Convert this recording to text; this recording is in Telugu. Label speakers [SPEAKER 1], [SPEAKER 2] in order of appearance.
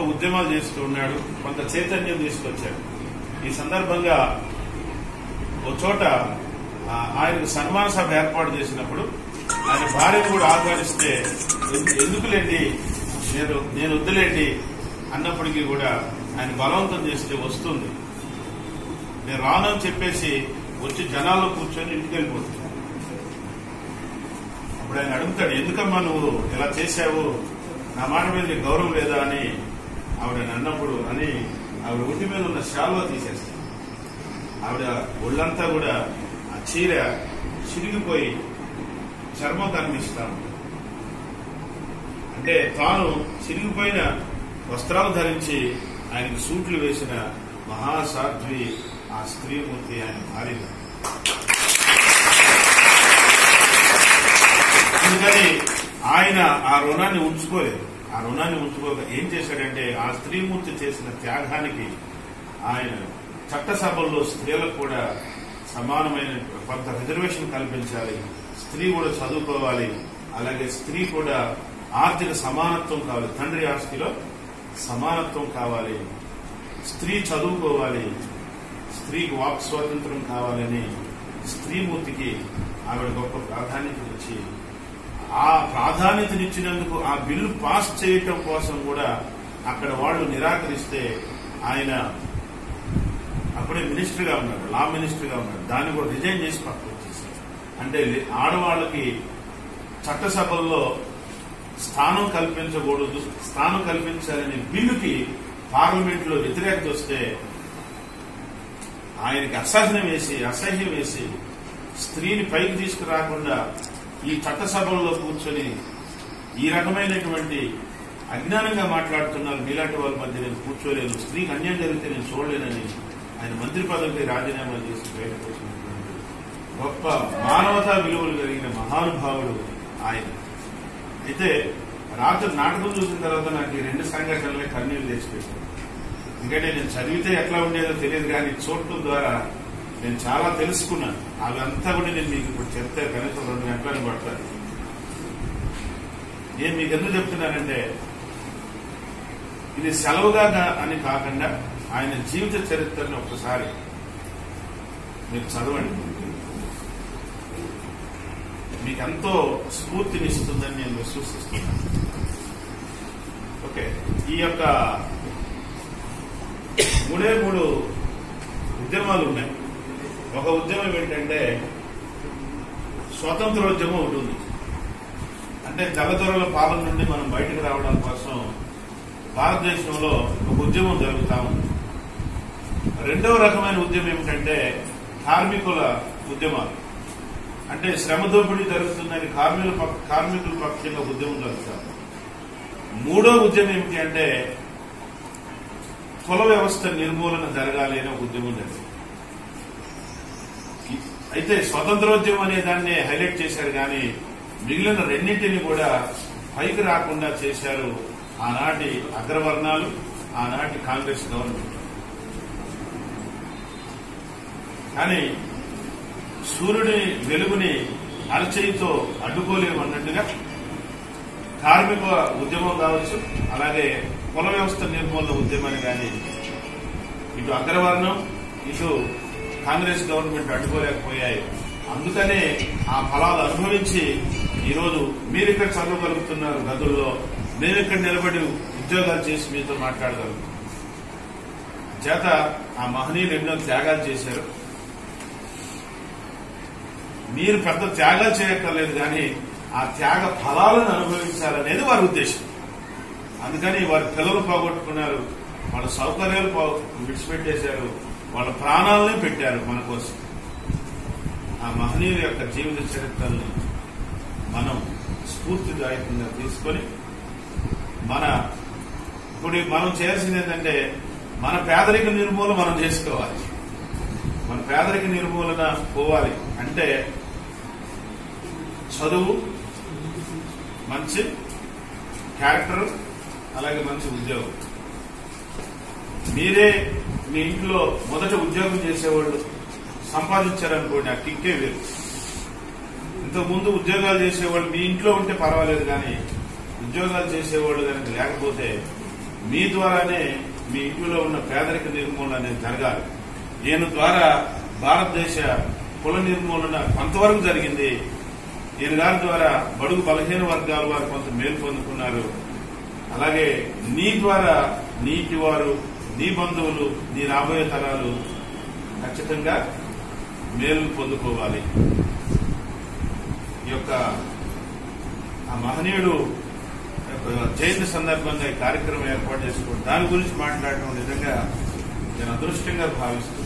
[SPEAKER 1] ఉద్యమాలు చేస్తూ ఉన్నాడు, కొంత చైతన్యం తీసుకొచ్చాడు. ఈ సందర్భంగా ఒక చోట ఆయనకు సన్మాన సభ ఏర్పాటు చేసినప్పుడు ఆయన భార్యను కూడా ఆహ్వానిస్తే ఎందుకులేండి నేను వద్దులేండి అన్నప్పటికీ కూడా ఆయన బలవంతం చేస్తే వస్తుంది, నేను రానని చెప్పేసి వచ్చి జనాల్లో కూర్చొని ఇంటికి వెళ్ళిపోతుంది. అప్పుడు ఆయన అడుగుతాడు, ఎందుకమ్మా నువ్వు ఇలా చేశావు, నా మాట మీద నీకు గౌరవం లేదా అని ఆవిడ అన్నప్పుడు అని ఆవిడ ఒంటి మీద ఉన్న శాలువా తీసేస్తాడు. ఆవిడ ఒళ్ళంతా కూడా ఆ చీర చిరిగిపోయి చర్మం కనిపిస్తాను, అంటే తాను చిరిగిపోయిన వస్త్రాలు ధరించి ఆయనకు సూట్లు వేసిన మహాసాధ్వి ఆ స్త్రీమూర్తి ఆయన భార్య. అందుకని ఆయన ఆ రుణాన్ని ఉంచుకోలేదు. ఆ రుణాన్ని ఉంచుకోక ఏం చేశాడంటే ఆ స్త్రీమూర్తి చేసిన త్యాగానికి ఆయన చట్టసభల్లో స్త్రీలకు కూడా సమానమైన కొంత రిజర్వేషన్ కల్పించాలి, స్త్రీ కూడా చదువుకోవాలి, అలాగే స్త్రీ కూడా ఆర్థిక సమానత్వం కావాలి, తండ్రి ఆస్తిలో సమానత్వం కావాలి, స్త్రీ చదువుకోవాలి, స్త్రీకి వాక్ స్వాతంత్రం కావాలని స్త్రీమూర్తికి ఆవిడ గొప్ప ప్రాధాన్యతనిచ్చి ఆ ప్రాధాన్యతనిచ్చినందుకు ఆ బిల్లు పాస్ చేయటం కోసం కూడా అక్కడ వాళ్ళు నిరాకరిస్తే ఆయన అప్పుడే మినిస్టర్గా ఉన్నాడు, లా మినిస్టర్గా ఉన్నాడు, దాన్ని కూడా రిజైన్ చేసి పక్కకు వచ్చేసాడు. అంటే ఆడవాళ్ళకి చట్టసభల్లో స్థానం కల్పించకూడదు, స్థానం కల్పించాలనే బిల్లుకి పార్లమెంట్ లో వ్యతిరేకత వస్తే ఆయనకి అసహ్యం వేసి స్త్రీని పైకి తీసుకురాకుండా ఈ చట్టసభల్లో కూర్చొని ఈ రకమైనటువంటి అజ్ఞానంగా మాట్లాడుతున్నారు, మీలాంటి వాళ్ళ మధ్య నేను కూర్చోలేను, స్త్రీకి అన్యాయం జరిగితే నేను చూడలేనని ఆయన మంత్రి పదవికి రాజీనామా చేసి బయటకు వచ్చినటువంటి గొప్ప మానవతా విలువలు కలిగిన మహానుభావుడు ఆయన. అయితే రాత్రి నాటకం చూసిన తర్వాత నాకు ఈ రెండు సంఘటనలే కన్నీళ్లు తెచ్చిపెట్టాను. ఎందుకంటే నేను చదివితే ఎట్లా ఉండేదో తెలియదు, కానీ చూడటం ద్వారా నేను చాలా తెలుసుకున్నాను. అవి అంతా కూడా నేను మీకు ఇప్పుడు చెప్తే కనీసం 2 గంటలని పడతాను. నేను మీకు ఎందుకు చెప్తున్నానంటే ఇది సెలవుగా అని కాకుండా ఆయన జీవిత చరిత్రను ఒకసారి మీరు చదవండి, మీకెంతో స్ఫూర్తినిస్తుందని నేను విశ్వసిస్తున్నాను. ఓకే, ఈ యొక్క 3 ఉద్యమాలు ఉన్నాయి. ఒక ఉద్యమం ఏంటంటే స్వాతంత్రోద్యమం ఒకటి ఉంది. అంటే తెల్లదొరల పాలన నుండి మనం బయటకు రావడం కోసం భారతదేశంలో ఒక ఉద్యమం జరుగుతా ఉంది. రెండవ రకమైన ఉద్యమం ఏమిటంటే కార్మికుల ఉద్యమాలు. అంటే శ్రమ దోపిడీ జరుగుతుందని కార్మికుల పక్షంగా ఉద్యమం జరుగుతారు. మూడో ఉద్యమం ఏమిటి అంటే కుల వ్యవస్థ నిర్మూలన జరగాలి అనే ఉద్యమం జరిగింది. అయితే స్వతంత్రోద్యమం అనే దాన్ని హైలైట్ చేశారు, కానీ మిగిలిన రెండింటిని కూడా పైకి రాకుండా చేశారు ఆనాటి అగ్రవర్ణాలు, ఆనాటి కాంగ్రెస్ గవర్నమెంట్. కానీ సూర్యుడి వెలుగుని అరచేయితో అడ్డుకోలేమన్నట్టుగా కార్మిక ఉద్యమం కావచ్చు, అలాగే కుల వ్యవస్థ నిర్మూలన ఉద్యమాన్ని కానీ ఇటు అగ్రవర్ణం ఇటు కాంగ్రెస్ గవర్నమెంట్ అడ్డుకోలేకపోయాయి. అందుకనే ఆ ఫలాలు అనుభవించి ఈరోజు మీరిక్కడ చదవగలుగుతున్నారు గదుల్లో, మేమిక్కడ నిలబడి ఉద్యోగాలు చేసి మీతో మాట్లాడగలుగుతున్నాం. చేత ఆ మహనీయులు ఎన్నో త్యాగాలు చేశారు. మీరు పెద్ద త్యాగాలు చేయక్కర్లేదు, కానీ ఆ త్యాగ ఫలాలను అనుభవించాలనేది వారి ఉద్దేశం. అందుకని వారి పిల్లలు పోగొట్టుకున్నారు, వాళ్ళ సౌకర్యాలు విడిచిపెట్టేశారు, వాళ్ళ ప్రాణాలనే పెట్టారు మన కోసం. ఆ మహనీయుల యొక్క జీవిత చరిత్రను మనం స్ఫూర్తిదాయకంగా తీసుకొని ఇప్పుడు మనం చేయాల్సింది ఏంటంటే మన పేదరిక నిర్మూలన మనం చేసుకోవాలి. మన పేదరిక నిర్మూలన పోవాలి అంటే చదువు, మంచి క్యారెక్టర్, అలాగే మంచి ఉద్యోగం. మీరే మీ ఇంట్లో మొదట ఉద్యోగం చేసేవాళ్ళు సంపాదించారనుకోండి, ఆ కిక్కే వేరు. ఇంతకుముందు ఉద్యోగాలు చేసేవాళ్ళు మీ ఇంట్లో ఉంటే పర్వాలేదు, కానీ ఉద్యోగాలు చేసేవాళ్ళు కనుక లేకపోతే మీ ద్వారానే మీ ఇంటిలో ఉన్న పేదరిక నిర్మూలన అనేది జరగాలి. ఈయన ద్వారా భారతదేశ కుల నిర్మూలన కొంతవరకు జరిగింది. ఈయన గారి ద్వారా బడుగు బలహీన వర్గాల వారు కొంత మేలు పొందుకున్నారు. అలాగే నీ ద్వారా నీటి వారు, నీ బంధువులు, నీ రాబోయే తరాలు ఖచ్చితంగా మేలు పొందుకోవాలి. ఈ యొక్క ఆ మహనీయుడు జయంతి సందర్భంగా ఈ కార్యక్రమం ఏర్పాటు చేసుకోవడం, దాని గురించి మాట్లాడటం నిజంగా నేను అదృష్టంగా భావిస్తూ